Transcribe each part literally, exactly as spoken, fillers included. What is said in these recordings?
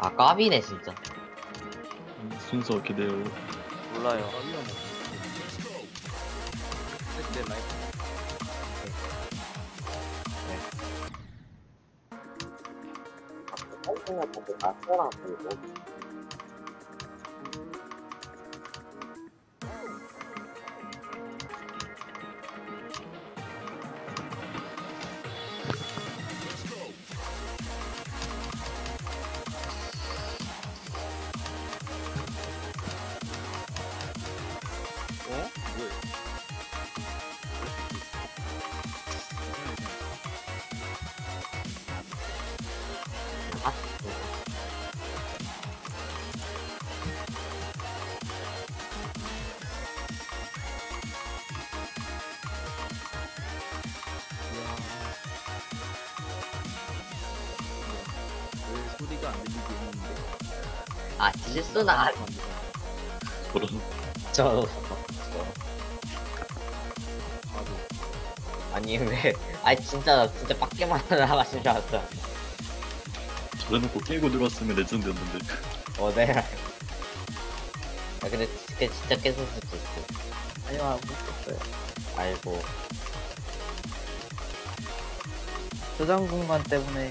아 까비네 진짜. 순서 어떻게 돼요? 몰라요. 네, 라이프. 어? 뭐야? 아, 왜 소리가 안 들리게 했는데? 아 실수나. 저런. 저 바보. 아니 왜? 아니 진짜 진짜 밖에만 나가신 줄 알았어. 저래놓고 깨고 들어왔으면 레전드였는데. 어 네. 야 근데 진짜 진짜 깼을 수도 있고. 아니야, 못 깼어요. 아이고. 저장 공간 때문에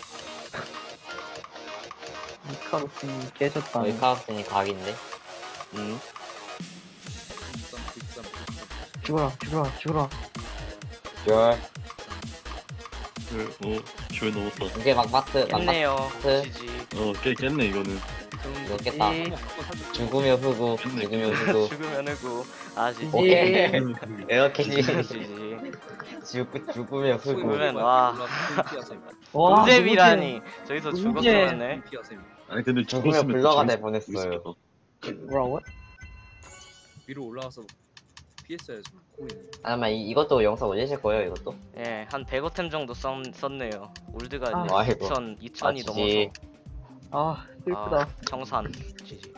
미카로스님이 깨졌다. 저희 카우스니 각인데. 응? 빅삼, 빅삼, 빅삼. 죽어라, 죽어라, 죽어라. 열. 그, 어, 교회 넘었다. 이제 막 마트 막 깼네요. 그- 지지. 어, 깨, 깼네, 이거는. 이거 깼다. 이. 죽으면 후구. 죽으면 후구. 죽으면 후구. 아 지지. 오케이. 이렇게 지지. 지 지지. 죽 죽으면 후구. 죽으면 와. 와, 문제비라니. 저기서 문제. 죽었으면 아니, 근데 죽으면 죽었으면 블러가 또 돼 재밌- 보냈어요. 재밌겠다. 뭐라고? 위로 올라와서 피했어야지. 코인. 아마 이, 이것도 영상 올리실 거예요, 이것도? 예, 한 백오템 정도 썼, 썼네요. 올드가 아, 이제 아이고. 이천, 이천이 아, 넘어서. 지지. 아, 슬프다. 아, 청산. 지지.